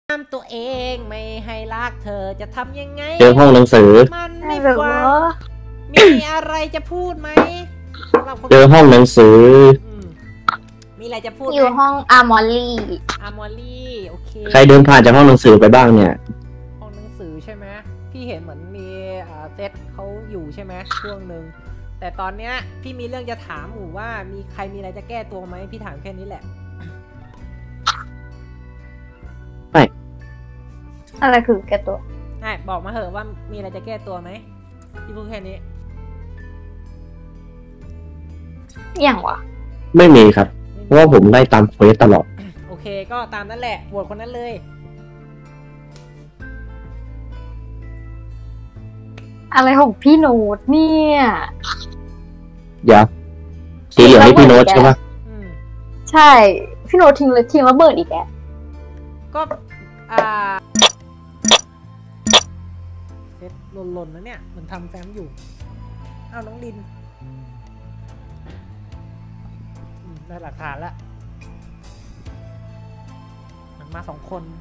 ห้ามตัวเองไม่ให้รักเธอจะทำยังไงเจอห้องหนังสือมันไม่ฟังมีอะไรจะพูดไหมเจอห้องหนังสือมีอะไรจะพูดอยู่ห้องอาร์มอรี่โอเคใครเดินผ่านจากห้องหนังสือไปบ้างเนี่ยห้องหนังสือใช่ไหมพี่เห็นเหมือนมีเซตเขาอยู่ใช่ไหมช่วงหนึ่งแต่ตอนเนี้ยพี่มีเรื่องจะถามหมู่ว่ามีใครมีอะไรจะแก้ตัวไหมพี่ถามแค่นี้แหละไม่อะไรคือแก้ตัวบอกมาเหอะว่ามีอะไรจะแก้ตัวไหมพี่พูดแค่นี้อย่างวะไม่มีครับเพราะว่าผมได้ตามเควสตลอดโอเคก็ตามนั้นแหละโหวตคนนั้นเลยอะไรของพี่โน้ตเนี่ยเดี๋ยวสีเหลืองนี่พี่โน้ตใช่ปะใช่พี่โน้ตทิ้งระเบิดอีกแกก็เซ็ตหล่นๆนะเนี่ยมันทำแฟ้มอยู่เอาน้องลินได้หลักฐานแล้วมันมา2 คน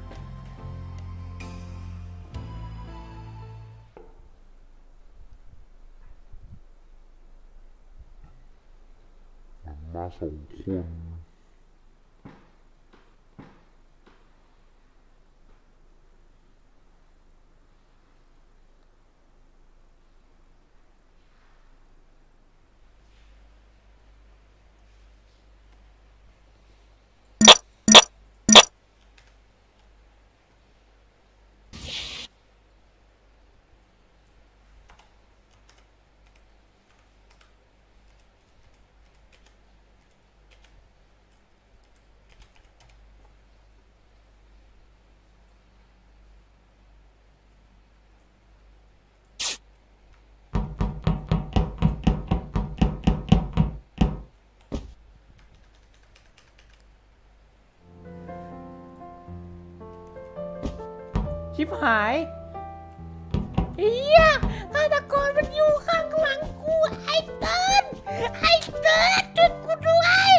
ชิบหายเฮียฆาตกรมันอยู่ข้างหลังกูไอ้เติร์ดช่วยกูด้วย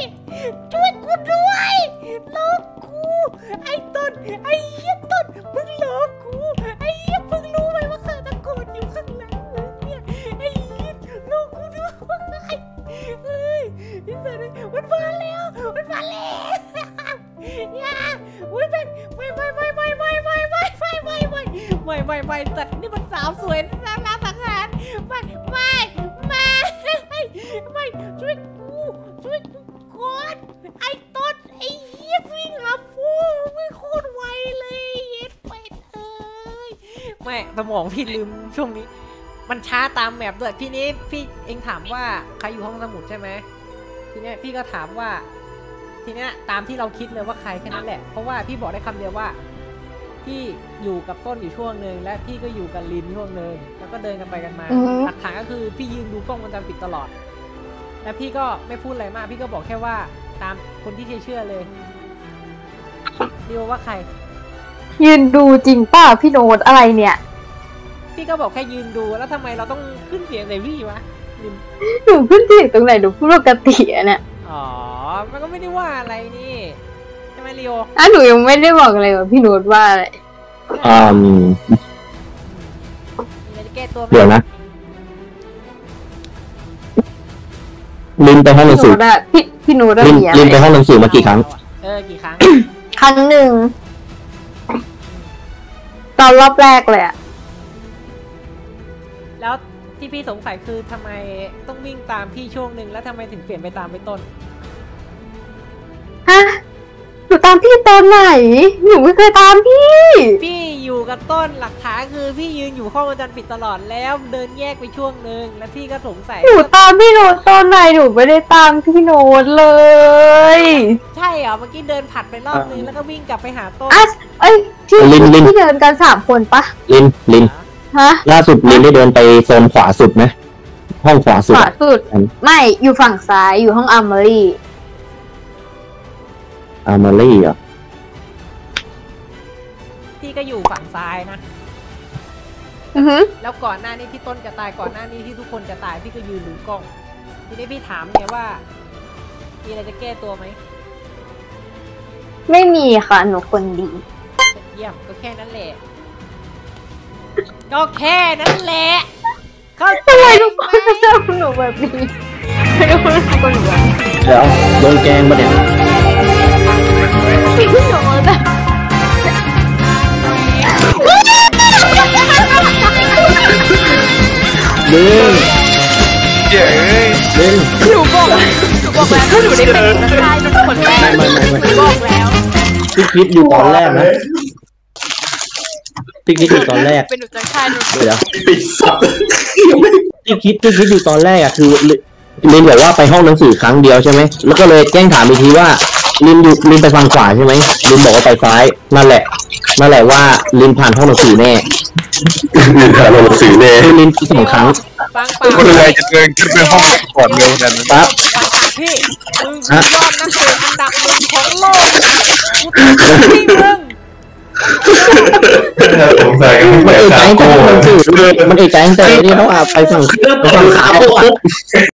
หลอกกูไอ้ต้นไอ้เฮียต้นมึงหลอกกูไอ้เฮียมึงรู้ไหมว่าฆาตกรอยู่ข้างหลังมึงเนี่ยไอ้เฮียหลอกกูด้วยเฮ้ยนี่สัตว์มันมาแล้วอย่าอุ้ยเป็นไม่สัตว์นี่มันสาวสวยน่ารักสังหารไม่ช่วยกูก่อนไอ้ต้นไอ้เหี้ยวิ่งหาฟูวิ่งโคตรไวเลยเย็ดไปไม่สมองพี่ลืมช่วงนี้มันช้าตามแมปด้วยทีนี้พี่เองถามว่าใครอยู่ห้องสมุดใช่ไหมทีนี้พี่ก็ถามว่าทีนี้ตามที่เราคิดเลยว่าใครแค่นั้นแหละเพราะว่าพี่บอกได้คำเดียวว่าพี่อยู่กับต้นอยู่ช่วงหนึ่งและพี่ก็อยู่กับลินช่วงหนึ่งแล้วก็เดินกันไปกันมาหลักฐานก็คือพี่ยืนดูกล้องวงจรปิดตลอดและพี่ก็ไม่พูดอะไรมากพี่ก็บอกแค่ว่าตามคนที่เชื่อเลยเดียวว่าใครยืนดูจริงป่ะพี่โน้ตอะไรเนี่ยพี่ก็บอกแค่ยืนดูแล้วทำไมเราต้องขึ้นเสียงใส่พี่วะหนูขึ้นเสียงตรงไหนหนูพูดปกติอะเนี่ยอ๋อมันก็ไม่ได้ว่าอะไรนี่ใช่ไหมลีโอหนูยังไม่ได้บอกอะไรว่าพี่โน้ตว่าอะไรเดี๋ยวนะลินไปห้องหนังสือพี่โน้ตลินไปห้องหนังสือมากี่ครั้งกี่ครั้งครั้งหนึ่งตอนรอบแรกเลยอะแล้วที่พี่สงสัยคือทำไมต้องวิ่งตามพี่ช่วงหนึ่งแล้วทำไมถึงเปลี่ยนไปตามไปต้นฮะหนูตามพี่ตอนไหนหนูไม่เคยตามพี่อยู่กับต้นหลักฐานคือพี่ยืนอยู่ข้องวงจรปิดตลอดแล้วเดินแยกไปช่วงหนึ่งแล้วพี่ก็สงสัยหนูตามพี่โน้ตตอนไหนหนูไม่ได้ตามพี่โน้ตเลยใช่เหรอเมื่อกี้เดินผัดไปรอบนึงแล้วก็วิ่งกลับไปหาต้นที่เดินกัน3 คนปะลินฮะล่าสุดลินได้เดินไปโซนขวาสุดไหมห้องขวาสุดไม่อยู่ฝั่งซ้ายอยู่ห้องอาร์มอรี่อ่ะพี่ก็อยู่ฝั่งซ้ายนะแล้วก่อนหน้านี้ที่ต้นจะตายก่อนหน้านี้ที่ทุกคนจะตายพี่ก็ยืนดูกล้องทีนี้พี่ถามไงว่ามีอะไรจะแก้ตัวไหมไม่มีค่ะหนูคนดียี่ยมก็แค่นั้นแหละก็แค่นั้นแหละเข้าใจทำไมไหมทุกคนชอบหนูแบบนี้ไม่รู้ว่าทุกคนหนูแบบนี้เดี๋ยวโดนแกงปะเนี่ยหนูแบบดึงเจ๋ยดึงหนูบอกแล้วถ้าหนูได้เป็นนักได้เป็นคนแรกไม่หนูบอกแล้วที่คิดอยู่ตอนแรกนะที่คิดอยู่ตอนแรกเป็นหนูจะฆ่าหนูเดี๋ยวปิดสับที่คิดอยู่ตอนแรกอะคือลินบอกว่าไปห้องหนังสือครั้งเดียวใช่ไหมแล้วก็เลยแจ้งถามอีกทีว่าลินไปฝั่งขวาใช่ไหมลินบอกว่าไปซ้ายนั่นแหละว่าลินผ่านห้องหนังสือแน่ลินผ่านหนังสือแน่คือลิน2 ครั้งฟังปากคนอะไรจะเดินขึ้นไปห้องก่อนเร็วนั้นปั๊บฟังปากพี่มึงคือยอดนักเตะอันดับ 1ของโลกกูตัดพี่มึงสงสัยมันเอกใจตั้งแต่ห้องหนังสือมันเอกใจตั้งแต่นี่แล้วว่าไปฝั่งขวาปุ๊บ